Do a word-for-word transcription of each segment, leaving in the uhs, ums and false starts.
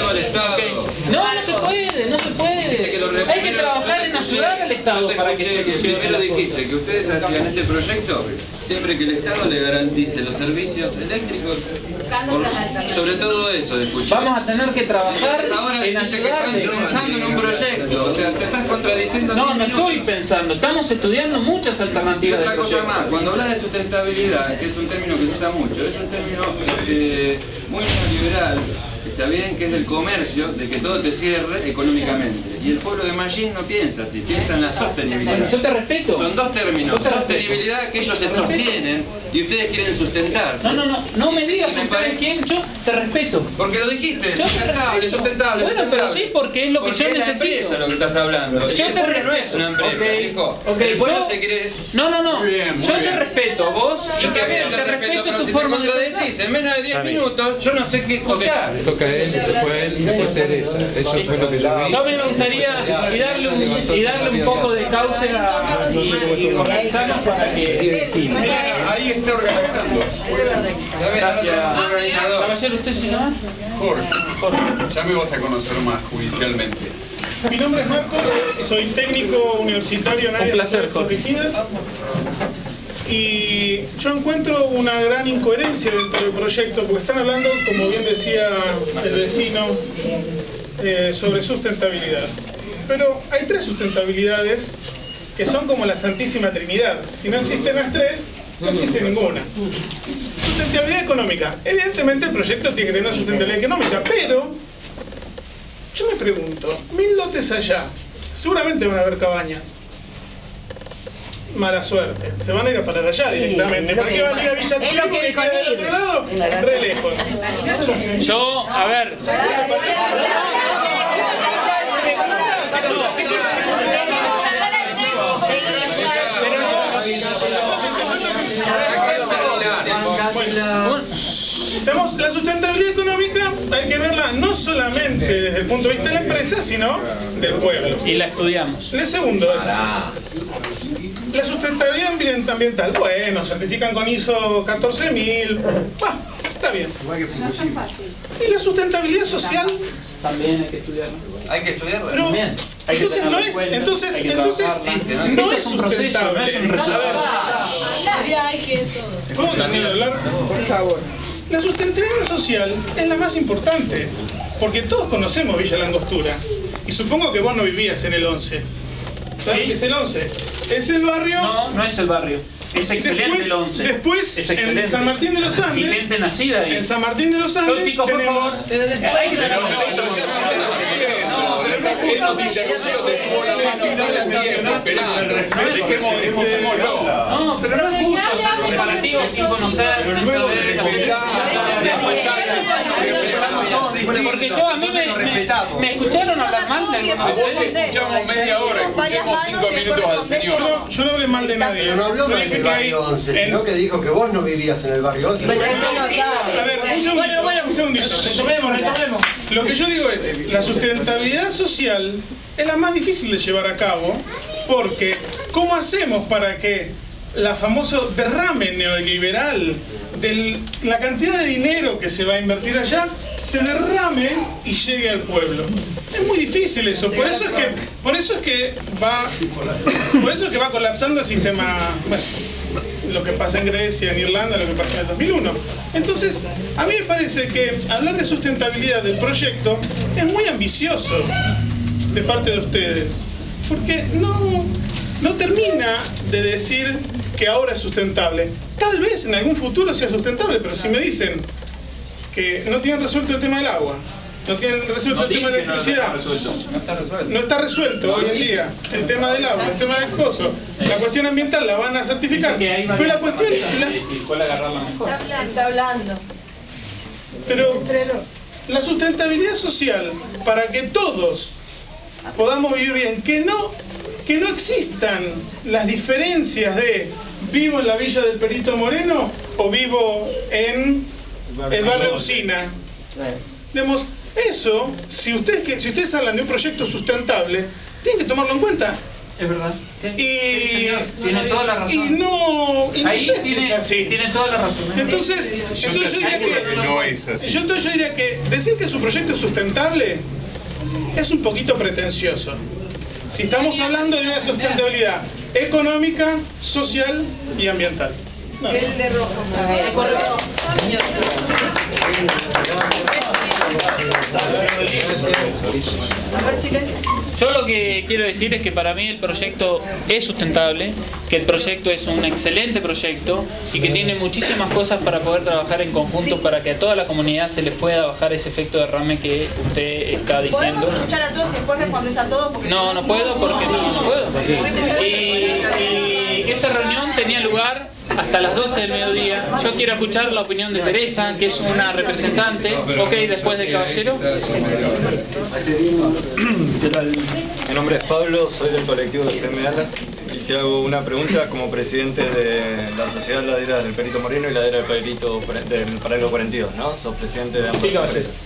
al Estado. Okay. No, no se puede, no se puede. Que Hay que trabajar en ayudar al Estado para que se que Primero dijiste que ustedes hacían este proyecto siempre que el Estado le garantice los servicios eléctricos, por, sobre todo eso de escuchar. Vamos a tener que trabajar ahora en ayudarle. Estás pensando en un proyecto, o sea, te estás contradiciendo. No, no estoy pensando, estamos estudiando muchas alternativas. Y otra de cosa proyecto. más, cuando hablas de sustentabilidad, que es un término que se usa mucho, es un término este, muy neoliberal. Está bien que es del comercio, de que todo te cierre económicamente. Y el pueblo de Mallín no piensa así, piensa en la sostenibilidad. Bueno, yo te respeto. Son dos términos, Yo te sostenibilidad que ellos se sostienen y ustedes quieren sustentarse. No, no, no, no me digas Me usted parece- quién, yo te respeto. Porque lo dijiste, Yo te sustentable, respeto. sustentable, Bueno, sustentable. pero sí, porque es lo que Porque yo es la necesito. empresa lo que estás hablando. Yo Y el te pueblo no respeto. es una empresa, Ok, hijo. ok, El pueblo yo- se quiere... No, no, no. Muy bien, muy yo te bien. respeto a vos y Yo te, también te te respeto, respeto pero tu si te forma de contradecís pensar. en menos de diez minutos, yo no sé qué escuchar. Toca a él, después él, después Teresa. Eso fue lo que yo vi. No, me gustaría y darle un, y darle un poco de cauce a, y, y organizarnos para que... Ahí está organizando. Gracias. Organizador. Caballero, ¿usted se llama? Jorge, Jorge. ya me vas a conocer más judicialmente. Mi nombre es Marcos, soy técnico universitario en área Un placer, de Jorge. corregidas y yo encuentro una gran incoherencia dentro del proyecto porque están hablando, como bien decía el vecino, eh, sobre sustentabilidad. Pero hay tres sustentabilidades que son como la Santísima Trinidad. Si no existen las tres, no existe ninguna. Sustentabilidad económica. Evidentemente el proyecto tiene que tener una sustentabilidad económica, pero yo me pregunto, mil lotes allá, seguramente van a haber cabañas. Mala suerte, se van a ir a parar allá directamente. ¿Para qué van a ir a Villa Es lo que Turismo y dijo queda del Nir. otro lado? Re lejos. Yo, a ver... Tenemos la sustentabilidad económica, hay que verla no solamente desde el punto de vista de la empresa, sino del pueblo. Y la estudiamos. El segundo es la sustentabilidad ambiental. Bueno, certifican con I S O catorce mil. Bah, está bien. Y la sustentabilidad social. También hay que estudiarlo. Hay que estudiarlo. Pero, También. Hay que entonces no tenerlo en es, cuenta, entonces, hay que entonces trabajarla. no Esto es es un proceso, no sustentable. es un resultado. Hay que todo. ¿Puedo terminar de hablar? Por favor. La sustentabilidad social es la más importante, porque todos conocemos Villa Langostura, y supongo que vos no vivías en el once. ¿Sabes ¿Sí? qué es el once? Es el barrio... No, no es el barrio. Es excelente Después- el once. después, es en excelente. San Martín de los Andes- Y gente nacida ahí. En San Martín de los Andes Yo, chicos, por tenemos... favor. Pero después Hay que tener Pero no, respeto. él no te interrumpió, te tuvo la mano, no la entiendo, esperá. Dejemos, dejémoslo. No, pero no es justo hacer comparativos sin conocer, sin saber las Porque yo a mí me, me, me escucharon hablar mal de alguna A vos te vez. escuchamos media hora, escuchemos cinco minutos al señor. Yo, yo no hablé mal de nadie. Pero no habló Yo mal dije del que hay barrio once, en- sino que dijo que vos no vivías en el barrio once. A ver, un segundito, un segundito. Retomemos, retomemos. Lo que yo digo es, la sustentabilidad social es la más difícil de llevar a cabo, porque ¿cómo hacemos para que la famoso derrame neoliberal de la cantidad de dinero que se va a invertir allá se derrame y llegue al pueblo? Es muy difícil eso, por eso es que, por eso es que va, por eso es que va colapsando el sistema. Bueno, lo que pasa en Grecia, en Irlanda, lo que pasa en el dos mil uno. Entonces, a mí me parece que hablar de sustentabilidad del proyecto es muy ambicioso de parte de ustedes, porque no, no termina de decir que ahora es sustentable. Tal vez en algún futuro sea sustentable, pero si me dicen que no tienen resuelto el tema del agua, no tienen resuelto No el tema de dije la que no está electricidad, resuelto. No está resuelto. no está resuelto hoy en día el tema del agua, el tema del coso, la cuestión ambiental la van a certificar, Dice que hay pero la varias cuestión, alternativas la- de decir cuál agarrarla mejor. Está hablando. pero la sustentabilidad social para que todos podamos vivir bien, que no, que no existan las diferencias de vivo en la villa del Perito Moreno o vivo en el barrio Usina. Digamos, eso, si ustedes, que- si ustedes hablan de un proyecto sustentable, tienen que tomarlo en cuenta. Es verdad. Sí. Y, Sí, señor. Tiene toda la razón. y no, y no Ahí sé si tiene, es así. tiene toda la razón. ¿eh? Entonces, Yo entonces te yo diría aseguro que que, no es así. yo, entonces yo diría que decir que su proyecto es sustentable es un poquito pretencioso. Si estamos hablando de una sustentabilidad económica, social y ambiental. No. El de rojo. A ver, silencio. Yo lo que quiero decir es que para mí el proyecto es sustentable, que el proyecto es un excelente proyecto y que tiene muchísimas cosas para poder trabajar en conjunto para que a toda la comunidad se le pueda bajar ese efecto derrame que usted está diciendo. ¿Podemos escuchar a todos y después respondes a todos? Porque No, no puedo porque no, no puedo. Y, y esta reunión tenía lugar hasta las doce del mediodía. Yo quiero escuchar la opinión de Teresa, que es una representante. Ok, después del caballero. ¿Qué tal? Mi nombre es Pablo, soy del colectivo de F M Alas y te hago una pregunta como presidente de la Sociedad Laderas del Perito Moreno y Ladera del Perito del Paralelo cuarenta y dos, ¿no? Sos presidente de ambas Sí, caballero. empresas.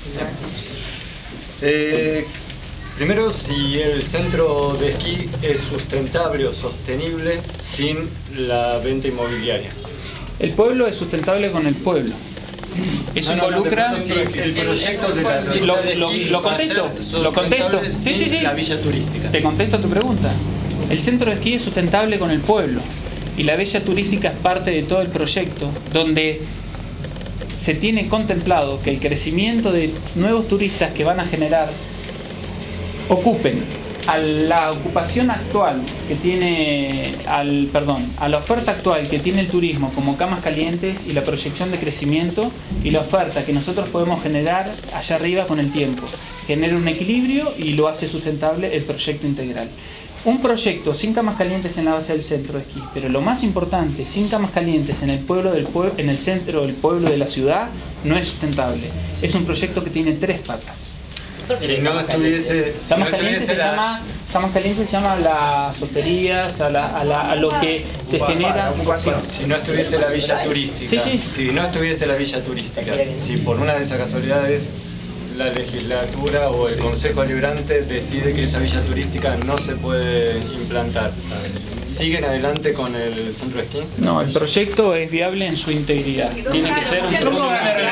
Eh, primero, si el centro de esquí es sustentable o sostenible sin la venta inmobiliaria. El pueblo es sustentable con el pueblo. Eso No, no, involucra... no, sí, el proyecto de la pista Lo, de lo, esquí lo va a contesto, ser lo contesto. sustentable Sí, sin sí, sí. la villa turística. Te contesto tu pregunta. El centro de esquí es sustentable con el pueblo y la villa turística es parte de todo el proyecto, donde se tiene contemplado que el crecimiento de nuevos turistas que van a generar ocupen a la ocupación actual que tiene, al, perdón, a la oferta actual que tiene el turismo como camas calientes y la proyección de crecimiento y la oferta que nosotros podemos generar allá arriba con el tiempo. Genera un equilibrio y lo hace sustentable el proyecto integral. Un proyecto sin camas calientes en la base del centro de esquí, pero lo más importante, sin camas calientes en el pueblo del pueblo, en el centro del pueblo de la ciudad, no es sustentable. Es un proyecto que tiene tres patas. Si no estuviese, si no Camas calientes estuviese se la, llama, camas calientes se llama a las hosterías, a, la, a, la, a lo que se genera. si no estuviese la villa turística, Sí, sí. si no estuviese la villa turística, si por una de esas casualidades la legislatura o el Consejo Deliberante decide que esa villa turística no se puede implantar, ¿siguen adelante con el centro de esquí? No, el proyecto es viable en su integridad. Tiene que ser un proyecto.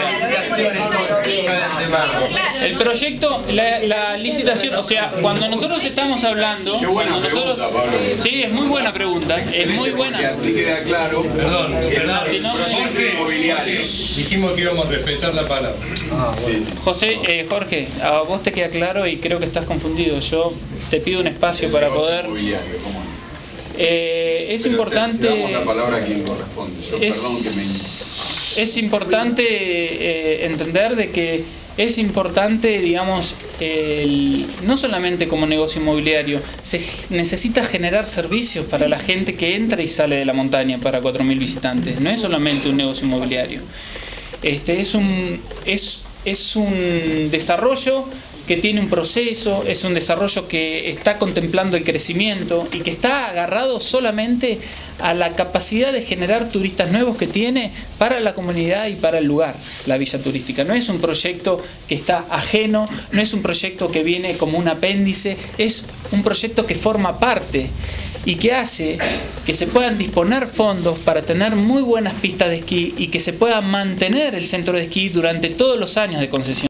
El proyecto, la, la licitación, o sea, cuando nosotros estamos hablando, Qué buena cuando nosotros, pregunta, Pablo. sí, es muy buena pregunta, es muy Porque buena. así queda claro. Perdón, perdón. Si no, Proyecto inmobiliario. Dijimos que íbamos a respetar la palabra. José, eh, Jorge, a vos te queda claro y creo que estás confundido. Yo te pido un espacio para Negocio poder. inmobiliario, ¿cómo no? Eh, es Pero importante. te- damos la palabra a quien corresponde. Yo, Es- perdón que me... Es importante eh, entender de que es importante, digamos, el, no solamente como negocio inmobiliario, se necesita generar servicios para la gente que entra y sale de la montaña para cuatro mil visitantes. No es solamente un negocio inmobiliario. Este es un es es un desarrollo que tiene un proceso, es un desarrollo que está contemplando el crecimiento y que está agarrado solamente a la capacidad de generar turistas nuevos que tiene para la comunidad y para el lugar, la villa turística. No es un proyecto que está ajeno, no es un proyecto que viene como un apéndice, es un proyecto que forma parte y que hace que se puedan disponer fondos para tener muy buenas pistas de esquí y que se pueda mantener el centro de esquí durante todos los años de concesión.